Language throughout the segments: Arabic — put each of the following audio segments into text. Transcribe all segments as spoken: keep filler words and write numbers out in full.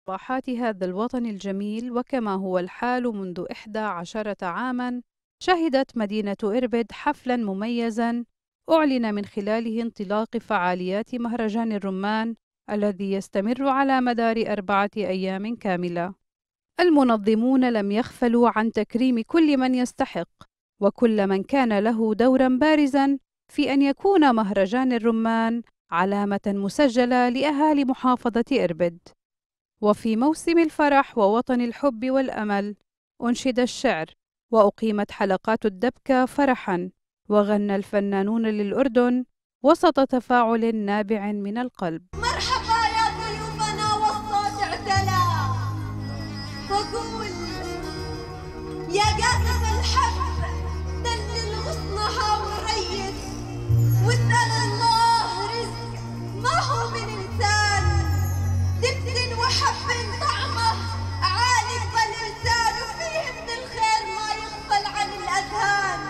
صباحات هذا الوطن الجميل، وكما هو الحال منذ إحدى عشرة عامًا، شهدت مدينة إربد حفلًا مميزًا أُعلن من خلاله انطلاق فعاليات مهرجان الرمان الذي يستمر على مدار أربعة أيام كاملة. المنظمون لم يغفلوا عن تكريم كل من يستحق، وكل من كان له دورًا بارزًا في أن يكون مهرجان الرمان علامة مسجلة لأهالي محافظة إربد. وفي موسم الفرح ووطن الحب والأمل أنشد الشعر، وأقيمت حلقات الدبكة فرحًا، وغنى الفنانون للأردن وسط تفاعل نابع من القلب. مرحبا يا ضيوفنا والصوت اعتلى، وقول يا قاذف الحب دلل غصنها وريد، واسأل الله رزق ما هو من إنسان، دبس وحب طعمه عالي بالإنسان، وفيه من الخير ما يغفل عن الأذهان.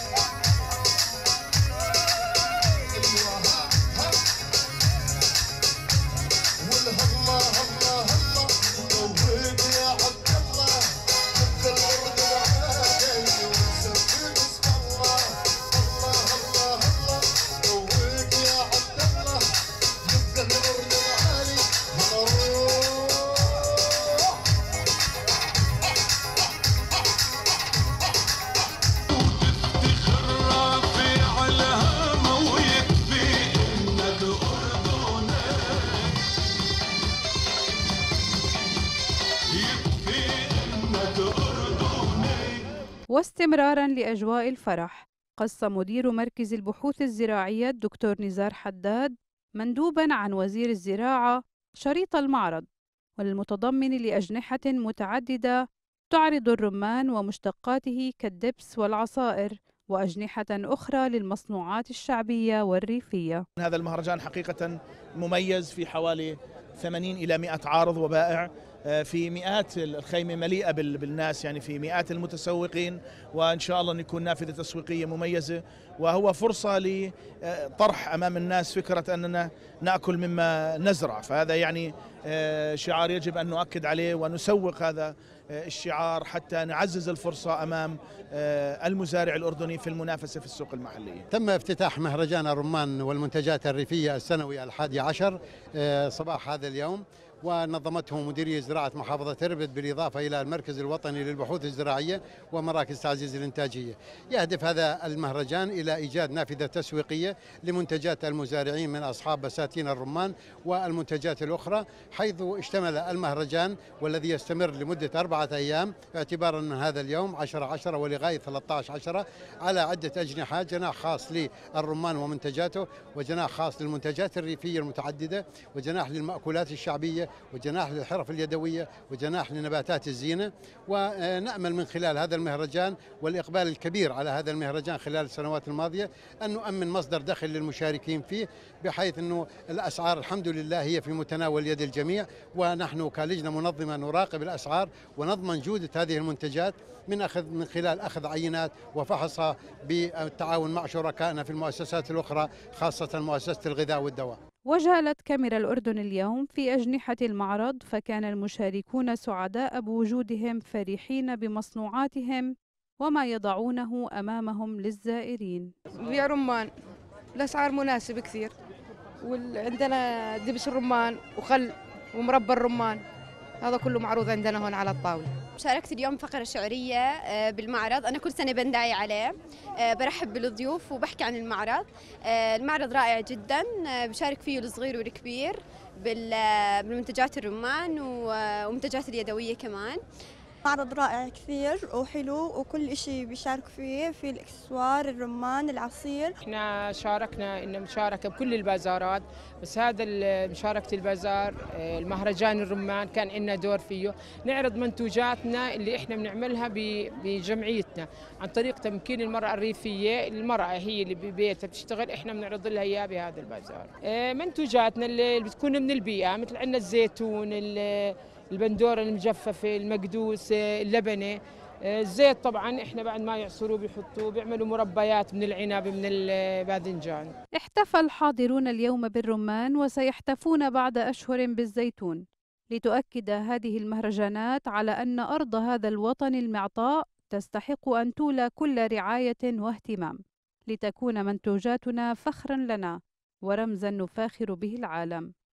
واستمراراً لأجواء الفرح، قص مدير مركز البحوث الزراعية الدكتور نزار حداد مندوباً عن وزير الزراعة شريط المعرض، والمتضمن لأجنحة متعددة تعرض الرمان ومشتقاته كالدبس والعصائر، وأجنحة أخرى للمصنوعات الشعبية والريفية. هذا المهرجان حقيقة مميز، في حوالي ثمانين إلى مئة عارض وبائع، في مئات الخيمة مليئة بالناس، يعني في مئات المتسوقين، وإن شاء الله أن يكون نافذة تسويقية مميزة، وهو فرصة لطرح أمام الناس فكرة أننا نأكل مما نزرع. فهذا يعني شعار يجب أن نؤكد عليه ونسوق هذا الشعار حتى نعزز الفرصة أمام المزارع الأردني في المنافسة في السوق المحلية. تم افتتاح مهرجان الرمان والمنتجات الريفية السنوي الحادي عشر صباح هذا اليوم، ونظمته مديرية زراعة محافظة إربد بالإضافة إلى المركز الوطني للبحوث الزراعية ومراكز تعزيز الإنتاجية. يهدف هذا المهرجان إلى إيجاد نافذة تسويقية لمنتجات المزارعين من أصحاب بساتين الرمان والمنتجات الأخرى، حيث اشتمل المهرجان والذي يستمر لمدة أربعة أيام اعتبارا من هذا اليوم عشرة عشرة ولغاية ثلاثة عشر عشرة على عدة أجنحة، جناح خاص للرمان ومنتجاته، وجناح خاص للمنتجات الريفية المتعددة، وجناح للمأكولات الشعبية، وجناح للحرف اليدوية، وجناح لنباتات الزينة. ونأمل من خلال هذا المهرجان والإقبال الكبير على هذا المهرجان خلال السنوات الماضية أن نؤمن مصدر دخل للمشاركين فيه، بحيث أنه الأسعار الحمد لله هي في متناول يد الجميع، ونحن كلجنة منظمة نراقب الأسعار ونضمن جودة هذه المنتجات من أخذ من خلال أخذ عينات وفحصها بالتعاون مع شركائنا في المؤسسات الأخرى، خاصة مؤسسة الغذاء والدواء. وجالت كاميرا الأردن اليوم في أجنحة المعرض، فكان المشاركون سعداء بوجودهم فرحين بمصنوعاتهم وما يضعونه أمامهم للزائرين. بيع رمان، الأسعار مناسبة كثير، وعندنا دبس الرمان وخل ومربى الرمان، هذا كله معروض عندنا هون على الطاولة. شاركت اليوم فقرة شعرية بالمعرض، أنا كل سنة بندعي عليه، برحب بالضيوف وبحكي عن المعرض. المعرض رائع جدا، بشارك فيه الصغير والكبير بالمنتجات الرمان ومنتجات اليدوية كمان. معرض رائع كثير وحلو، وكل إشي بيشارك فيه، في الإكسسوار، الرمان، العصير. احنا شاركنا إن مشاركة بكل البازارات، بس هذا مشاركة البازار المهرجان الرمان كان لنا دور فيه، نعرض منتوجاتنا اللي احنا بنعملها بجمعيتنا عن طريق تمكين المرأة الريفية. المرأة هي اللي ببيتها بتشتغل، احنا بنعرض لها اياه بهذا البازار. منتوجاتنا اللي بتكون من البيئة، مثل عندنا الزيتون، البندورة المجففة، المقدوس، اللبنة، الزيت طبعا احنا بعد ما يعصروه بيحطوه، بيعملوا مربيات من العنب، من الباذنجان. احتفى الحاضرون اليوم بالرمان، وسيحتفون بعد أشهر بالزيتون، لتؤكد هذه المهرجانات على أن أرض هذا الوطن المعطاء تستحق أن تولى كل رعاية واهتمام، لتكون منتوجاتنا فخرا لنا ورمزا نفاخر به العالم.